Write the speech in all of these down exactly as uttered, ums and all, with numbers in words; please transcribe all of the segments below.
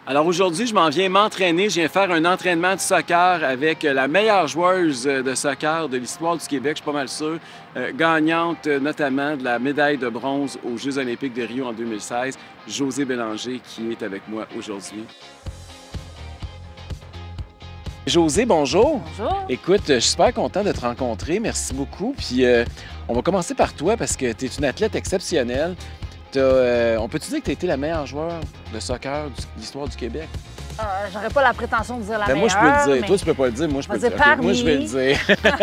Alors aujourd'hui, je m'en viens m'entraîner. Je viens faire un entraînement de soccer avec la meilleure joueuse de soccer de l'histoire du Québec, je suis pas mal sûr, euh, gagnante notamment de la médaille de bronze aux Jeux olympiques de Rio en deux mille seize, Josée Bélanger, qui est avec moi aujourd'hui. Josée, bonjour. Bonjour. Écoute, je suis super content de te rencontrer. Merci beaucoup. Puis euh, on va commencer par toi parce que tu es une athlète exceptionnelle. Euh, on peut-tu dire que tu as été la meilleure joueur de soccer de l'histoire du Québec? Euh, J'aurais pas la prétention de dire la Ben, meilleure. moi, je peux le dire. Mais... Toi, tu peux pas le dire. Moi, je peux le dire. Parmi... Okay, moi, je vais le dire.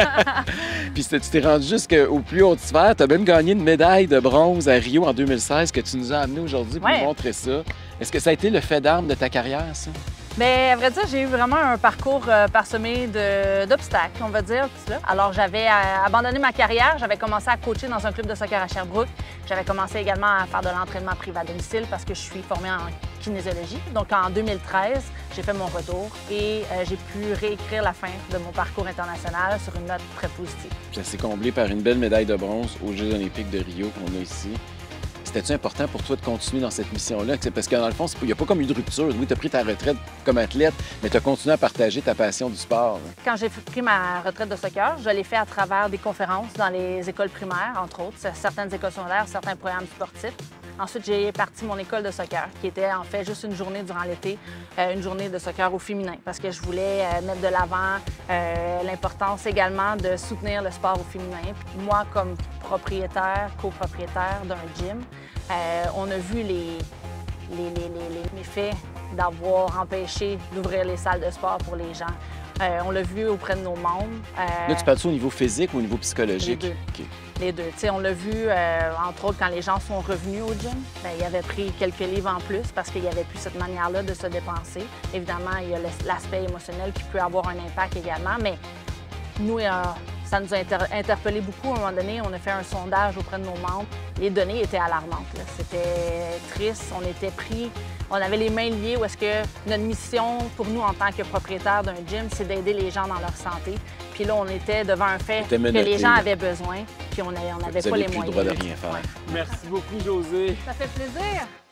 Puis tu t'es rendu jusqu'au plus haut sphère. Tu as même gagné une médaille de bronze à Rio en deux mille seize que tu nous as amené aujourd'hui pour ouais. nous montrer ça. Est-ce que ça a été le fait d'armes de ta carrière, ça? Bien, à vrai dire, j'ai eu vraiment un parcours euh, parsemé d'obstacles, on va dire. Alors, j'avais euh, abandonné ma carrière. J'avais commencé à coacher dans un club de soccer à Sherbrooke. J'avais commencé également à faire de l'entraînement privé à domicile parce que je suis formée en kinésiologie. Donc, en deux mille treize, j'ai fait mon retour et euh, j'ai pu réécrire la fin de mon parcours international sur une note très positive. Ça s'est comblé par une belle médaille de bronze aux Jeux olympiques de Rio qu'on a ici. C'était-tu important pour toi de continuer dans cette mission-là? Parce que dans le fond, il n'y a pas comme eu de rupture. Oui, tu as pris ta retraite comme athlète, mais tu as continué à partager ta passion du sport. Quand j'ai pris ma retraite de soccer, je l'ai fait à travers des conférences dans les écoles primaires, entre autres, certaines écoles secondaires, certains programmes sportifs. Ensuite, j'ai parti mon école de soccer, qui était en fait juste une journée durant l'été, euh, une journée de soccer au féminin, parce que je voulais euh, mettre de l'avant euh, l'importance également de soutenir le sport au féminin. Puis moi, comme propriétaire, copropriétaire d'un gym, euh, on a vu les, les, les, les, les méfaits d'avoir empêché d'ouvrir les salles de sport pour les gens. Euh, on l'a vu auprès de nos membres. Euh... Là, tu parles-tu au niveau physique ou au niveau psychologique? Les deux. Okay. Les deux. T'sais, on l'a vu, euh, entre autres, quand les gens sont revenus au gym, bien, ils avaient pris quelques livres en plus parce qu'il n'y avait plus cette manière-là de se dépenser. Évidemment, il y a l'aspect émotionnel qui peut avoir un impact également, mais nous, euh, ça nous a inter interpellé beaucoup. À un moment donné, on a fait un sondage auprès de nos membres. Les données étaient alarmantes. C'était triste. On était pris. On avait les mains liées où est-ce que notre mission pour nous en tant que propriétaire d'un gym, c'est d'aider les gens dans leur santé. Puis là, on était devant un fait que les gens avaient besoin, puis on n'avait pas les moyens. Vous n'avez plus le droit de rien faire. Ouais. Merci beaucoup, Josée. Ça fait plaisir.